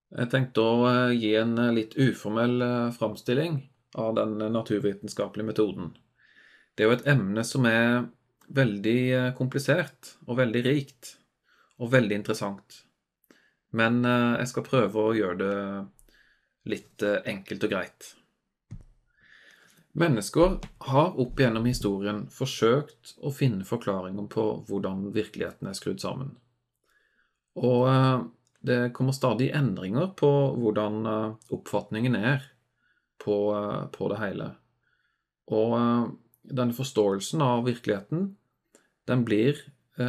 Jeg tenkte å gi en litt uformell framstilling av den naturvitenskapelige metoden. Det er jo et emne som er veldig komplisert og veldig rikt og veldig interessant. Men jeg skal prøve å gjøre det litt enkelt og greit. Mennesker har opp gjennom historien forsøkt å finne forklaringer på hvordan virkeligheten er skrudd sammen. Og det kommer stadig endringer på hvordan oppfatningen er på det hele. Og denne forståelsen av virkeligheten, den blir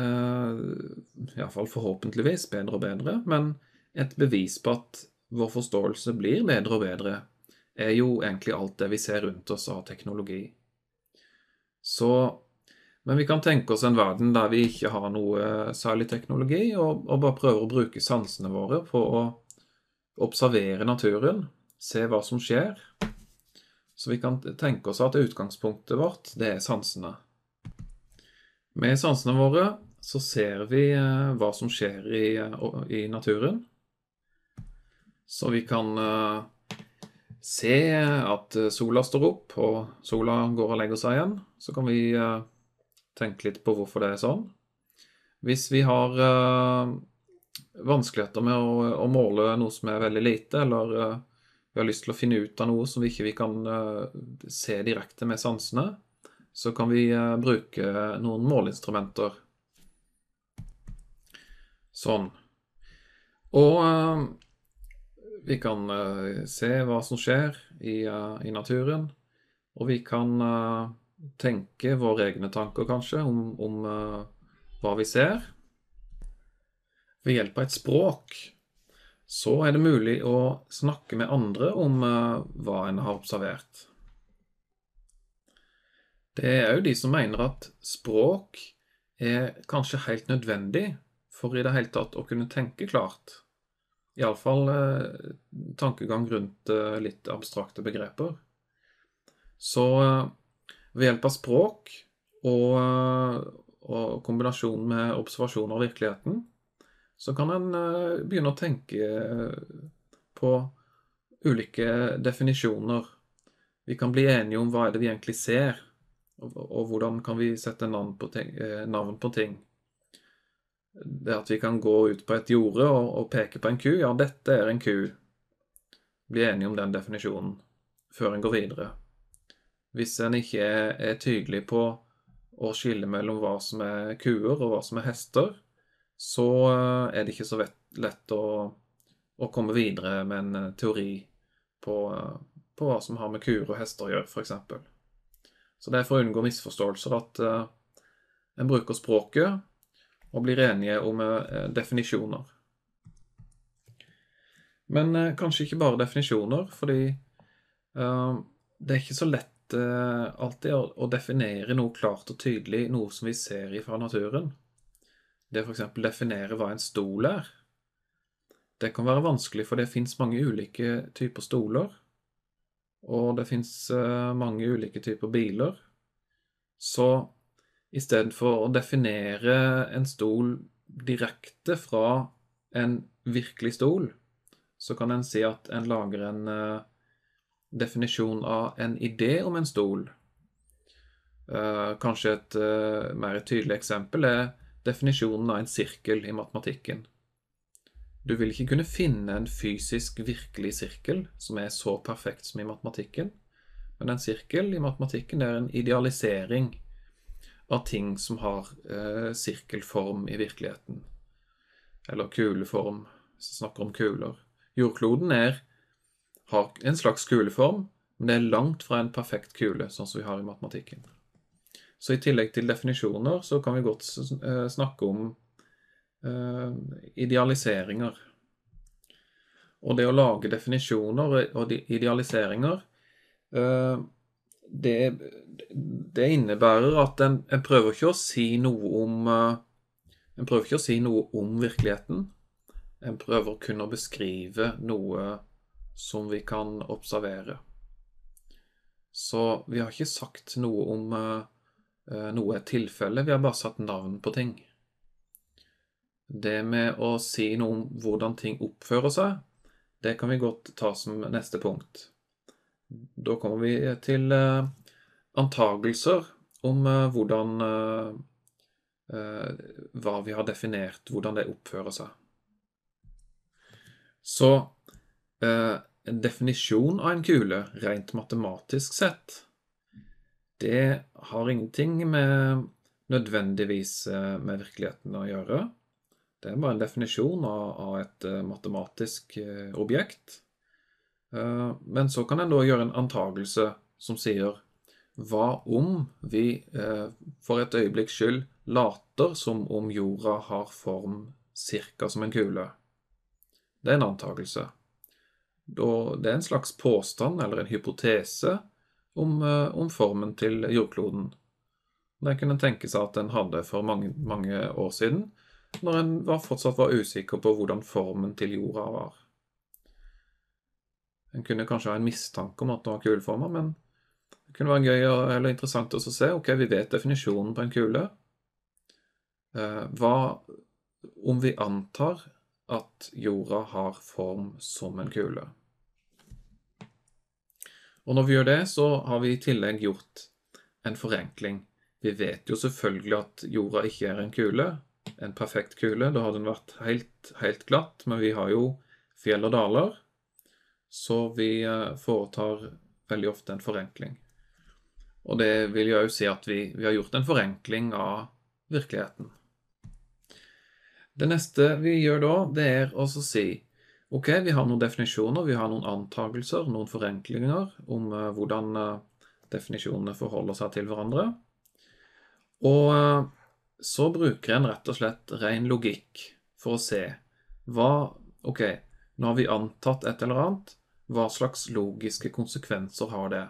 i hvert fall forhåpentligvis bedre og bedre, men et bevis på at vår forståelse blir bedre og bedre, er jo egentlig alt det vi ser rundt oss av teknologi. Men vi kan tenke oss en verden der vi ikke har noe særlig teknologi, og bare prøver å bruke sansene våre på å observere naturen, se hva som skjer. Så vi kan tenke oss at utgangspunktet vårt, det er sansene. Med sansene våre så ser vi hva som skjer i naturen. Så vi kan se at sola står opp, og sola går og legger seg igjen. Så kan vi tenke litt på hvorfor det er sånn. Hvis vi har vanskeligheter med å måle noe som er veldig lite, eller vi har lyst til å finne ut av noe som vi ikke kan se direkte med sansene, så kan vi bruke noen måleinstrumenter. Sånn. Og vi kan se hva som skjer i naturen, og vi kan tenke våre egne tanker kanskje om hva vi ser. Ved hjelp av et språk så er det mulig å snakke med andre om hva en har observert. Det er jo de som mener at språk er kanskje helt nødvendig for i det hele tatt å kunne tenke klart. I alle fall tankegang rundt litt abstrakte begreper. Så ved hjelp av språk og kombinasjonen med observasjon av virkeligheten, så kan en begynne å tenke på ulike definisjoner. Vi kan bli enige om hva er det vi egentlig ser, og hvordan kan vi sette navn på ting. Det at vi kan gå ut på et jorde og peke på en ku, ja, dette er en ku. Bli enige om den definisjonen før en går videre. Hvis en ikke er tydelig på å skille mellom hva som er kuer og hva som er hester, så er det ikke så lett å komme videre med en teori på hva som har med kuer og hester å gjøre, for eksempel. Så det er for å unngå misforståelser at en bruker språket og blir enige om definisjoner. Men kanskje ikke bare definisjoner, fordi det er ikke så lett alltid å definere noe klart og tydelig, noe som vi ser fra naturen. Det for eksempel definere hva en stol er. Det kan være vanskelig, for det finnes mange ulike typer stoler, og det finnes mange ulike typer biler. Så i stedet for å definere en stol direkte fra en virkelig stol, så kan en si at en lager en definisjon av en idé om en stol. Kanskje et mer tydelig eksempel er definisjonen av en sirkel i matematikken. Du vil ikke kunne finne en fysisk virkelig sirkel som er så perfekt som i matematikken, men en sirkel i matematikken er en idealisering av ting som har sirkelform i virkeligheten. Eller kuleform, hvis vi snakker om kuler. Jordkloden har en slags kuleform, men det er langt fra en perfekt kule, sånn som vi har i matematikken. Så i tillegg til definisjoner, så kan vi godt snakke om idealiseringer. Og det å lage definisjoner og idealiseringer, det innebærer at en prøver ikke å si noe om virkeligheten. En prøver kun å beskrive noe som vi kan observere. Så vi har ikke sagt noe om noe tilfelle, vi har bare satt navn på ting. Det med å si noe om hvordan ting oppfører seg, det kan vi godt ta som neste punkt. Da kommer vi til antagelser om hva vi har definert, hvordan det oppfører seg. Så en definisjon av en kule, rent matematisk sett, det har ingenting nødvendigvis med virkeligheten å gjøre. Det er bare en definisjon av et matematisk objekt. Men så kan en da gjøre en antagelse som sier, hva om vi for et øyeblikks skyld later som om jorda har form cirka som en kule? Det er en antagelse. Det er en slags påstand eller en hypotese om formen til jordkloden. Det kunne tenke seg at den hadde for mange, mange år siden, når en fortsatt var usikker på hvordan formen til jorda var. En kunne kanskje ha en mistanke om at den var kuleformet, men det kunne være gøy eller interessant å se, ok, vi vet definisjonen på en kule. Hva om vi antar at jorda har form som en kule? Og når vi gjør det, så har vi i tillegg gjort en forenkling. Vi vet jo selvfølgelig at jorda ikke er en kule, en perfekt kule. Da hadde den vært helt glatt, men vi har jo fjell og daler, så vi foretar veldig ofte en forenkling. Og det vil jo også si at vi har gjort en forenkling av virkeligheten. Det neste vi gjør da, det er å si, ok, vi har noen definisjoner, vi har noen antagelser, noen forenklinger om hvordan definisjonene forholder seg til hverandre. Og så bruker en rett og slett ren logikk for å se ok, nå har vi antatt et eller annet, hva slags logiske konsekvenser har det?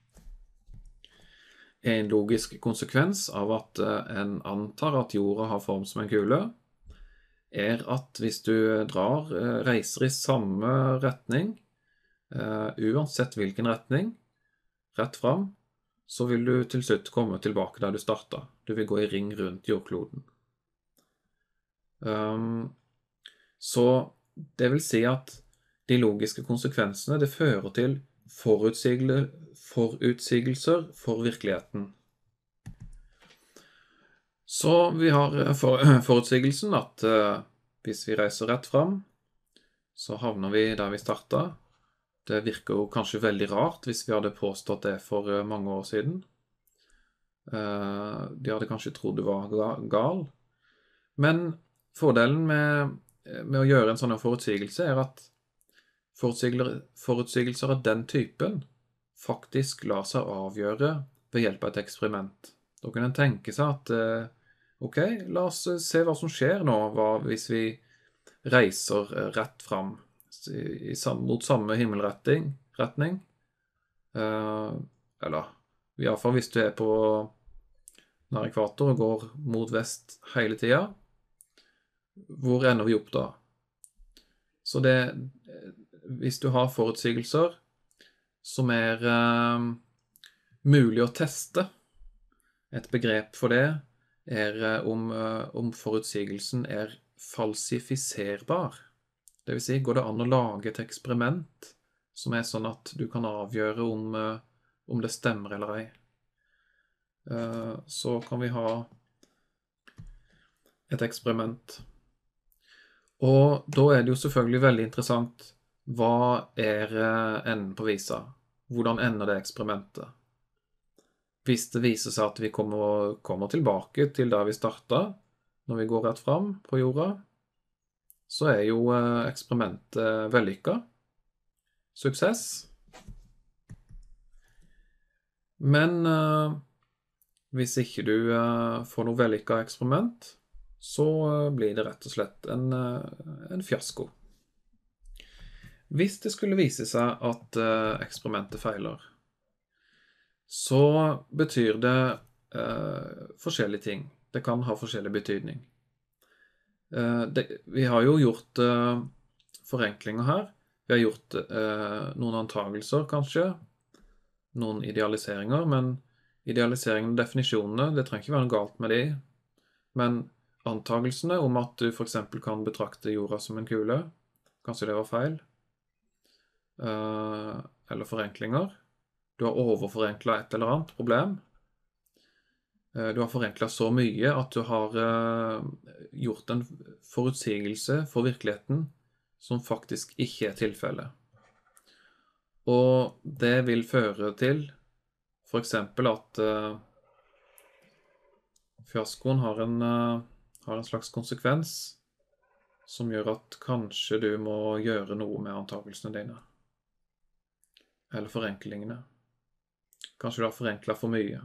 En logisk konsekvens av at en antar at jorda har form som en kule, er at hvis du reiser i samme retning, uansett hvilken retning, rett fram, så vil du til slutt komme tilbake der du startet. Du vil gå i ring rundt jordkloden. Så det vil si at de logiske konsekvensene, det fører til forutsigelser for virkeligheten. Så vi har forutsigelsen at hvis vi reiser rett fram, så havner vi der vi startet. Det virker jo kanskje veldig rart hvis vi hadde påstått det for mange år siden. De hadde kanskje trodd du var gal. Men fordelen med å gjøre en sånn forutsigelse er at forutsigelser av den typen faktisk lar seg avgjøre ved hjelp av et eksperiment. Da kan en tenke seg at ok, la oss se hva som skjer nå hvis vi reiser rett fram mot samme himmelretning. Eller i hvert fall hvis du er på nær ekvator og går mot vest hele tiden. Hvor ender vi opp da? Så hvis du har forutsigelser som er mulig å teste, et begrep for det er om forutsigelsen er falsifiserbar. Det vil si, går det an å lage et eksperiment som er sånn at du kan avgjøre om det stemmer eller ei. Så kan vi ha et eksperiment. Og da er det jo selvfølgelig veldig interessant, hva er enden på visa? Hvordan ender det eksperimentet? Hvis det viser seg at vi kommer tilbake til der vi startet, når vi går rett fram på jorda, så er jo eksperimentet vellykket. Suksess. Men hvis ikke du får noe vellykket eksperiment, så blir det rett og slett en fiasko. Hvis det skulle vise seg at eksperimentet feiler, så betyr det forskjellige ting. Det kan ha forskjellig betydning. Vi har jo gjort forenklinger her. Vi har gjort noen antagelser, kanskje. Noen idealiseringer, men idealiseringen og definisjonene, det trenger ikke være noe galt med de. Men antagelsene om at du for eksempel kan betrakte jorda som en kule, kanskje det var feil. eller forenklinger. Du har overforenklet et eller annet problem. Du har forenklet så mye at du har gjort en forutsigelse for virkeligheten som faktisk ikke er tilfellet. Og det vil føre til for eksempel at fiaskoen har en slags konsekvens som gjør at kanskje du må gjøre noe med antagelsene dine. Eller forenklingene. Kanskje du har forenklet for mye.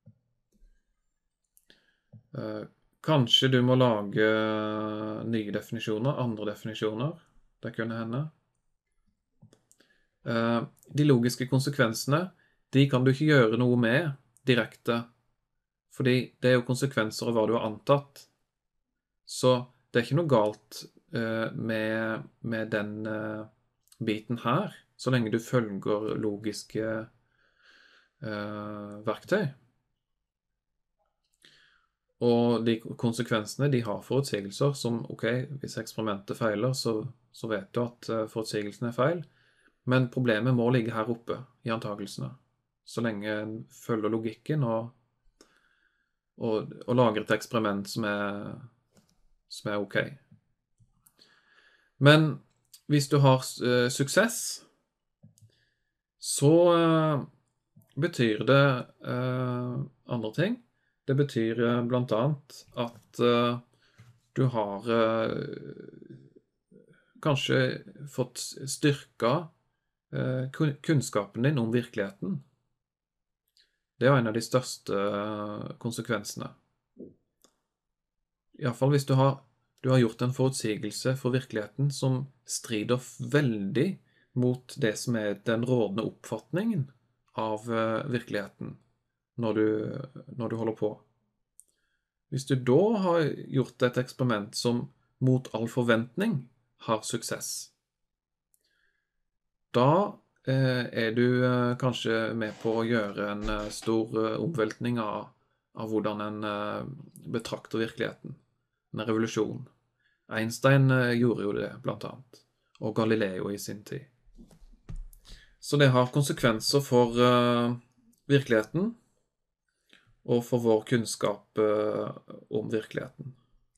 Kanskje du må lage nye definisjoner, andre definisjoner. Det kunne hende. De logiske konsekvensene, de kan du ikke gjøre noe med direkte, fordi det er jo konsekvenser av hva du har antatt. Så det er ikke noe galt med den biten her, så lenge du følger logiske verktøy. Og de konsekvensene, de har forutsigelser som, ok, hvis eksperimentet feiler, så vet du at forutsigelsen er feil, men problemet må ligge her oppe i antagelsene, så lenge en følger logikken og lager et eksperiment som er ok. Men hvis du har suksess, så betyr det andre ting. Det betyr blant annet at du har kanskje fått styrket kunnskapen din om virkeligheten. Det er en av de største konsekvensene. I hvert fall hvis du har gjort en forutsigelse for virkeligheten som strider veldig mot det som er den rådende oppfatningen av virkeligheten når du holder på. Hvis du da har gjort et eksperiment som mot all forventning har suksess, da er du kanskje med på å gjøre en stor omveltning av hvordan en betrakter virkeligheten. En revolusjon. Einstein gjorde jo det, blant annet. Og Galileo i sin tid. Så det har konsekvenser for virkeligheten, og for vår kunnskap om virkeligheten.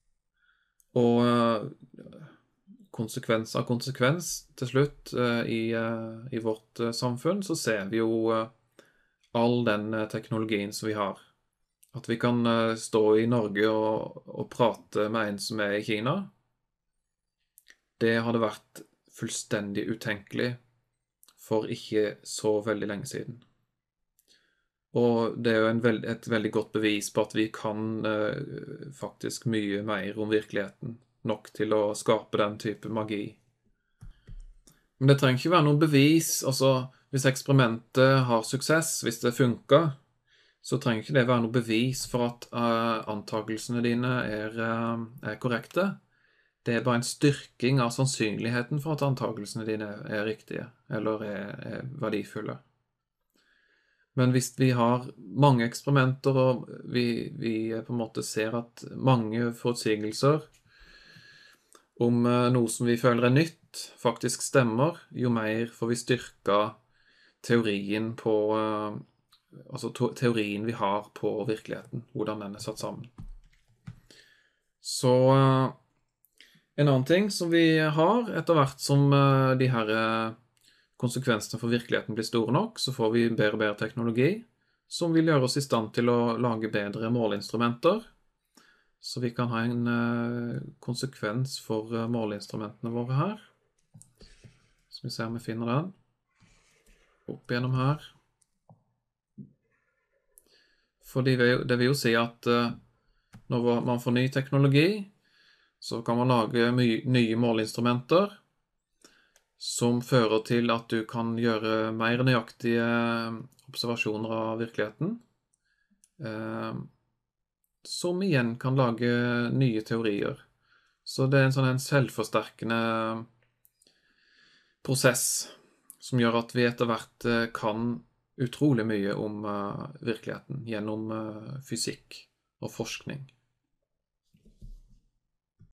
Og konsekvens av konsekvens, til slutt, i vårt samfunn, så ser vi jo all den teknologien som vi har. At vi kan stå i Norge og prate med en som er i Kina, det hadde vært fullstendig utenkelig for ikke så veldig lenge siden. Og det er jo et veldig godt bevis på at vi kan faktisk mye mer om virkeligheten, nok til å skape den type magi. Men det trenger ikke være noen bevis, altså hvis eksperimentet har suksess, hvis det funker, så trenger ikke det være noe bevis for at antagelsene dine er korrekte. Det er bare en styrking av sannsynligheten for at antagelsene dine er riktige, eller er verdifulle. Men hvis vi har mange eksperimenter, og vi på en måte ser at mange forutsigelser om noe som vi føler er nytt, faktisk stemmer, jo mer får vi styrket teorien teorien vi har på virkeligheten, hvordan den er satt sammen. Så en annen ting som vi har etter hvert som de her konsekvensene for virkeligheten blir store nok, så får vi bedre og bedre teknologi, som vil gjøre oss i stand til å lage bedre måleinstrumenter. Så vi kan ha en konsekvens for måleinstrumentene våre her. Skal vi se om vi finner den. Opp gjennom her. Fordi det vil jo si at når man får ny teknologi, så kan man lage nye måleinstrumenter, som fører til at du kan gjøre mer nøyaktige observasjoner av virkeligheten, som igjen kan lage nye teorier. Så det er en selvforsterkende prosess som gjør at vi etter hvert kan utrolig mye om virkeligheten gjennom fysikk og forskning.